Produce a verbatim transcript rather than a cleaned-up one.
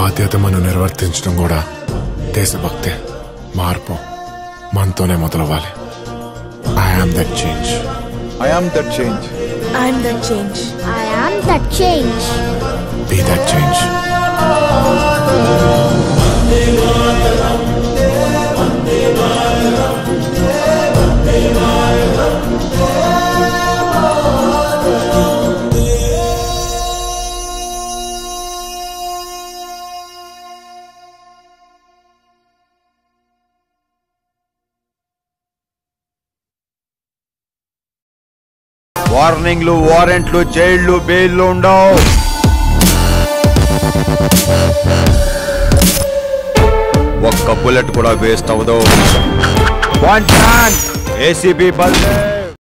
బాధ్యతను నిర్వర్తించడం కూడా దేశభక్తి. మార్పు మనతోనే మొదలవ్వాలి. I am that change. I am that change. I am that change. I am that change. Be that change. వార్నింగ్లు, వారెంట్లు, జైళ్లు, బెయిల్లు ఉండవు. ఒక్క బుల్లెట్ కూడా వేస్ట్ అవ్వదు. One chance ACB బల్దే.